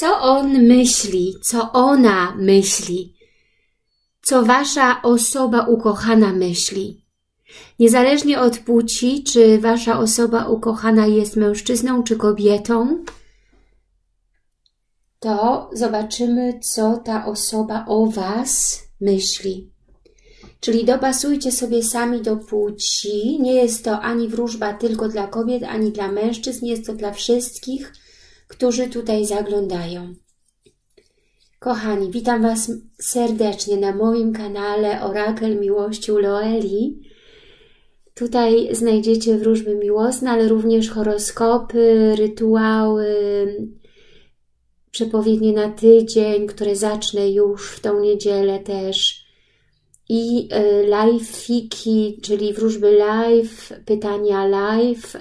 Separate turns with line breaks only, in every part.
Co on myśli, co ona myśli, co wasza osoba ukochana myśli. Niezależnie od płci, czy wasza osoba ukochana jest mężczyzną czy kobietą, to zobaczymy, co ta osoba o was myśli. Czyli dopasujcie sobie sami do płci. Nie jest to ani wróżba tylko dla kobiet, ani dla mężczyzn. Jest to dla wszystkich, którzy tutaj zaglądają. Kochani, witam was serdecznie na moim kanale Orakel Miłości u Loeli. Tutaj znajdziecie wróżby miłosne, ale również horoskopy, rytuały, przepowiednie na tydzień, które zacznę już w tą niedzielę też. I live-fiki, czyli wróżby live, pytania live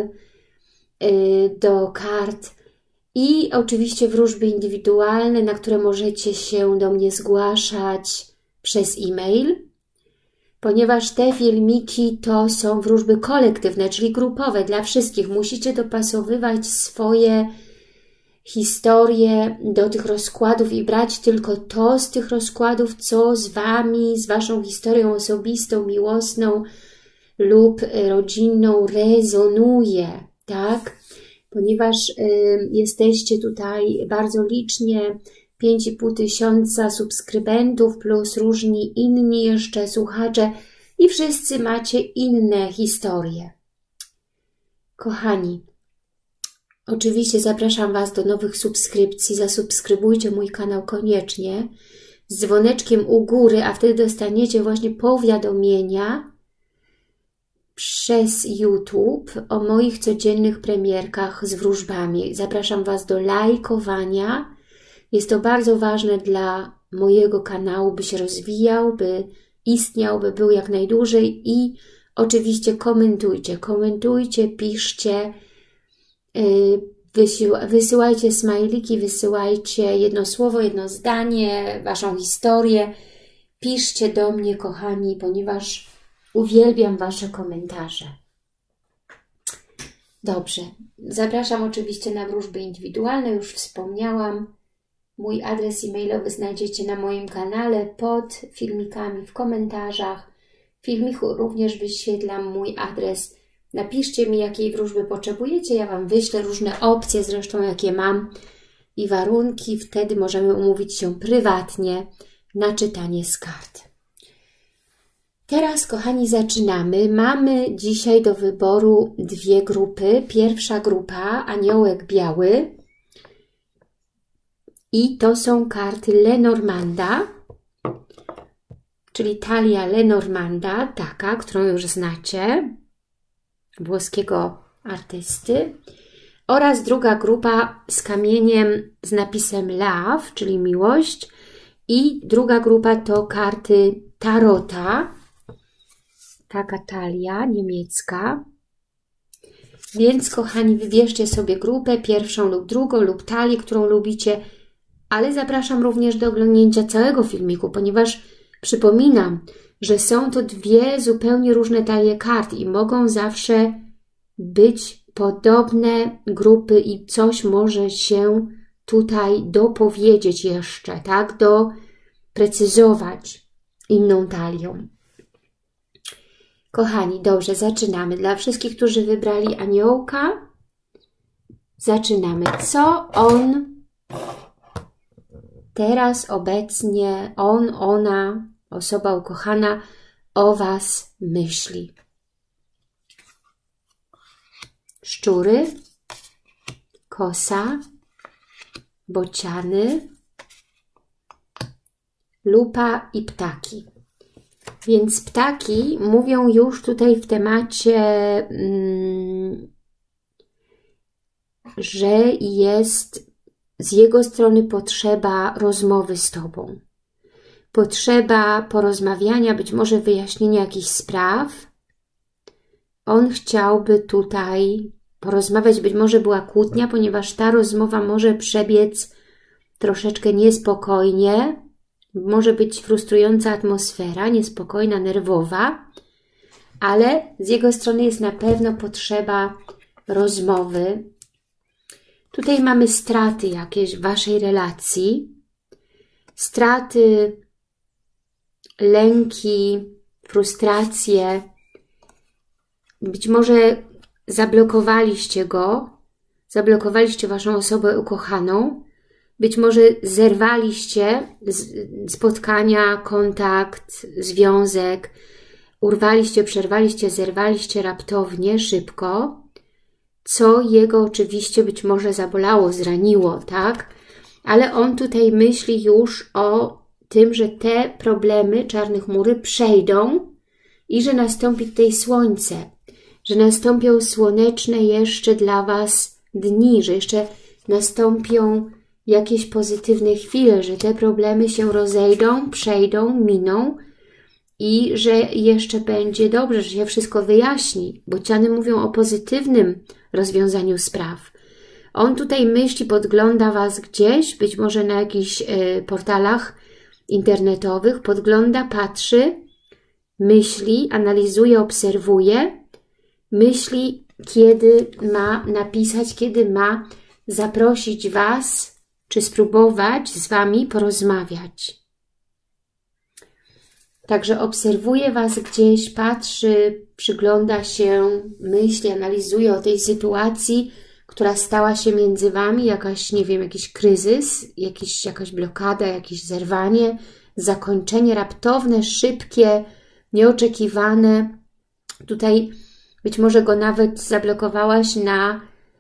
do kart. I oczywiście wróżby indywidualne, na które możecie się do mnie zgłaszać przez e-mail. Ponieważ te filmiki to są wróżby kolektywne, czyli grupowe dla wszystkich. Musicie dopasowywać swoje historie do tych rozkładów i brać tylko to z tych rozkładów, co z wami, z waszą historią osobistą, miłosną lub rodzinną rezonuje, tak? Ponieważ jesteście tutaj bardzo licznie, 5,5 tysiąca subskrybentów plus różni inni jeszcze słuchacze i wszyscy macie inne historie. Kochani, oczywiście zapraszam was do nowych subskrypcji. Zasubskrybujcie mój kanał koniecznie z dzwoneczkiem u góry, a wtedy dostaniecie właśnie powiadomienia przez YouTube o moich codziennych premierkach z wróżbami. Zapraszam was do lajkowania. Jest to bardzo ważne dla mojego kanału, by się rozwijał, by istniał, by był jak najdłużej i oczywiście komentujcie, piszcie, wysyłajcie smajliki, wysyłajcie jedno słowo, jedno zdanie, waszą historię. Piszcie do mnie, kochani, ponieważ uwielbiam wasze komentarze. Dobrze, zapraszam oczywiście na wróżby indywidualne, już wspomniałam. Mój adres e-mailowy znajdziecie na moim kanale pod filmikami w komentarzach. W filmiku również wyświetlam mój adres. Napiszcie mi, jakiej wróżby potrzebujecie. Ja wam wyślę różne opcje, zresztą jakie mam i warunki. Wtedy możemy umówić się prywatnie na czytanie z kart. Teraz, kochani, zaczynamy. Mamy dzisiaj do wyboru dwie grupy. Pierwsza grupa, Aniołek Biały. I to są karty Lenormanda, czyli talia Lenormanda, taka, którą już znacie, włoskiego artysty. Oraz druga grupa z kamieniem z napisem Love, czyli miłość. I druga grupa to karty Tarota, taka talia niemiecka. Więc, kochani, wybierzcie sobie grupę, pierwszą lub drugą, lub talię, którą lubicie. Ale zapraszam również do oglądnięcia całego filmiku, ponieważ przypominam, że są to dwie zupełnie różne talie kart i mogą zawsze być podobne grupy i coś może się tutaj dopowiedzieć jeszcze, tak? Doprecyzować inną talią. Kochani, dobrze, zaczynamy. Dla wszystkich, którzy wybrali aniołka, zaczynamy. Co on teraz, obecnie, ona, osoba ukochana, o was myśli? Szczury, kosa, bociany, lupa i ptaki. Więc ptaki mówią już tutaj w temacie, że jest z jego strony potrzeba rozmowy z tobą. Potrzeba porozmawiania, być może wyjaśnienia jakichś spraw. On chciałby tutaj porozmawiać, być może była kłótnia, ponieważ ta rozmowa może przebiec troszeczkę niespokojnie. Może być frustrująca atmosfera, niespokojna, nerwowa, ale z jego strony jest na pewno potrzeba rozmowy. Tutaj mamy straty jakieś w Waszej relacji, straty, lęki, frustracje. Być może zablokowaliście go, zablokowaliście Waszą osobę ukochaną, być może zerwaliście spotkania, kontakt, związek, urwaliście, przerwaliście, zerwaliście raptownie, szybko, co jego oczywiście być może zabolało, zraniło, tak? Ale on tutaj myśli już o tym, że te problemy, czarne chmury przejdą i że nastąpi tutaj słońce, że nastąpią słoneczne jeszcze dla Was dni, że jeszcze nastąpią jakieś pozytywne chwile, że te problemy się rozejdą, przejdą, miną i że jeszcze będzie dobrze, że się wszystko wyjaśni. Bociany mówią o pozytywnym rozwiązaniu spraw. On tutaj myśli, podgląda Was gdzieś, być może na jakichś portalach internetowych, podgląda, patrzy, myśli, analizuje, obserwuje, myśli, kiedy ma napisać, kiedy ma zaprosić Was, czy spróbować z Wami porozmawiać. Także obserwuje Was gdzieś, patrzy, przygląda się, myśli, analizuje o tej sytuacji, która stała się między Wami, jakaś, nie wiem, jakiś kryzys, jakaś blokada, jakieś zerwanie, zakończenie raptowne, szybkie, nieoczekiwane. Tutaj być może go nawet zablokowałaś na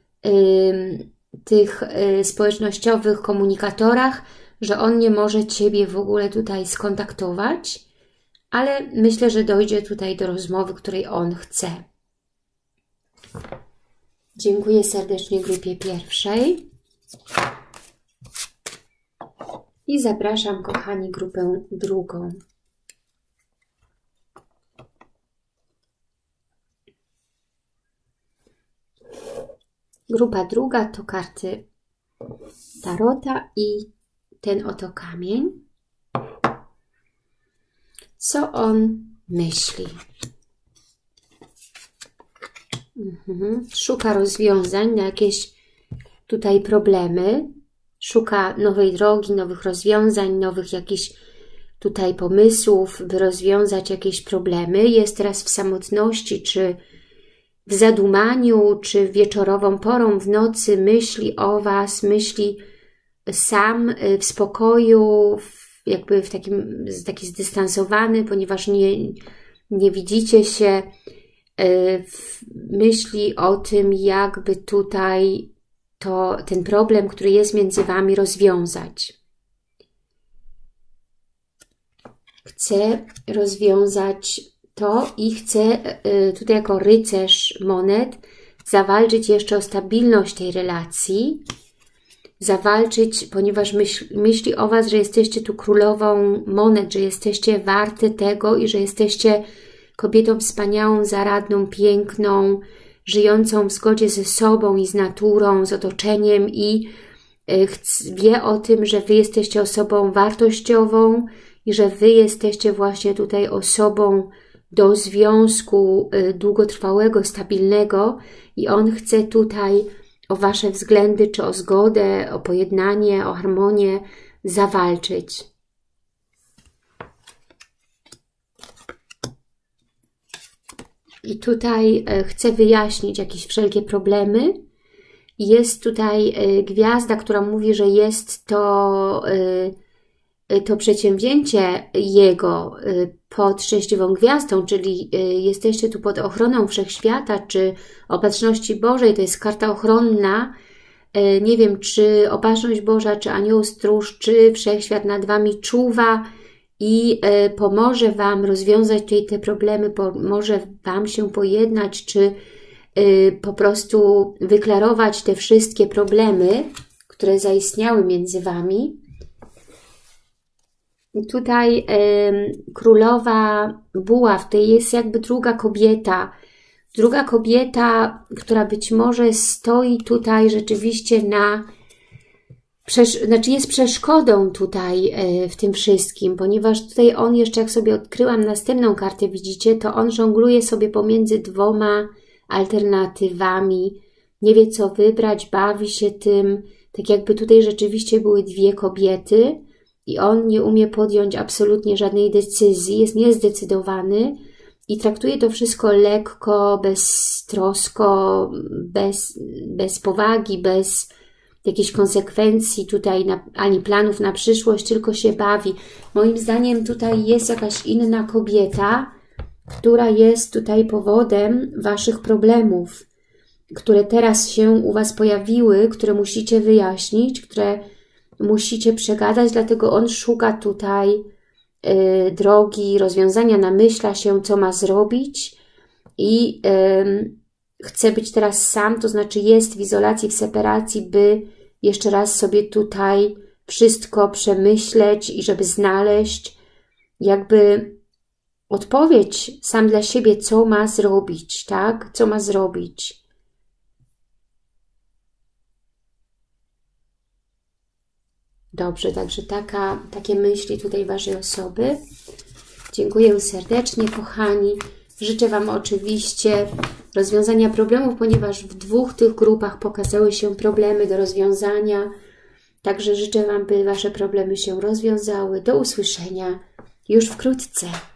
tych społecznościowych komunikatorach, że on nie może Ciebie w ogóle tutaj skontaktować, ale myślę, że dojdzie tutaj do rozmowy, której on chce. Dziękuję serdecznie grupie pierwszej i zapraszam, kochani, grupę drugą. Grupa druga to karty Tarota i ten oto kamień. Co on myśli? Szuka rozwiązań na jakieś tutaj problemy. Szuka nowej drogi, nowych rozwiązań, nowych jakichś tutaj pomysłów, by rozwiązać jakieś problemy. Jest teraz w samotności, czy w zadumaniu, czy wieczorową porą, w nocy myśli o Was, myśli sam w spokoju, jakby w taki zdystansowany, ponieważ nie widzicie się, myśli o tym, jakby tutaj ten problem, który jest między Wami, rozwiązać. Chce rozwiązać to i chce tutaj jako rycerz monet zawalczyć jeszcze o stabilność tej relacji, zawalczyć, ponieważ myśli o Was, że jesteście tu królową monet, że jesteście warte tego i że jesteście kobietą wspaniałą, zaradną, piękną, żyjącą w zgodzie ze sobą i z naturą, z otoczeniem i wie o tym, że Wy jesteście osobą wartościową i że Wy jesteście właśnie tutaj osobą do związku długotrwałego, stabilnego i on chce tutaj o Wasze względy, czy o zgodę, o pojednanie, o harmonię zawalczyć. I tutaj chce wyjaśnić jakieś wszelkie problemy. Jest tutaj gwiazda, która mówi, że jest to przedsięwzięcie jego pod szczęśliwą gwiazdą, czyli jesteście tu pod ochroną Wszechświata, czy Opatrzności Bożej, to jest karta ochronna. Nie wiem, czy Opatrzność Boża, czy Anioł Stróż, czy Wszechświat nad Wami czuwa i pomoże Wam rozwiązać tutaj te problemy, pomoże Wam się pojednać, czy po prostu wyklarować te wszystkie problemy, które zaistniały między Wami. I tutaj królowa buław, to jest jakby druga kobieta, która być może stoi tutaj rzeczywiście znaczy jest przeszkodą tutaj w tym wszystkim, ponieważ tutaj on jeszcze, jak sobie odkryłam następną kartę, widzicie, to on żongluje sobie pomiędzy dwoma alternatywami, nie wie co wybrać, bawi się tym, tak jakby tutaj rzeczywiście były dwie kobiety i on nie umie podjąć absolutnie żadnej decyzji, jest niezdecydowany i traktuje to wszystko lekko, beztrosko, bez powagi, bez jakichś konsekwencji tutaj, ani planów na przyszłość, tylko się bawi. Moim zdaniem tutaj jest jakaś inna kobieta, która jest tutaj powodem waszych problemów, które teraz się u was pojawiły, które musicie wyjaśnić, które musicie przegadać, dlatego on szuka tutaj drogi, rozwiązania, namyśla się, co ma zrobić i chce być teraz sam, to znaczy jest w izolacji, w separacji, by jeszcze raz sobie tutaj wszystko przemyśleć i żeby znaleźć jakby odpowiedź sam dla siebie, co ma zrobić, tak? Co ma zrobić. Dobrze, także takie myśli tutaj waszej osoby. Dziękuję serdecznie, kochani. Życzę wam oczywiście rozwiązania problemów, ponieważ w dwóch tych grupach pokazały się problemy do rozwiązania. Także życzę wam, by wasze problemy się rozwiązały. Do usłyszenia już wkrótce.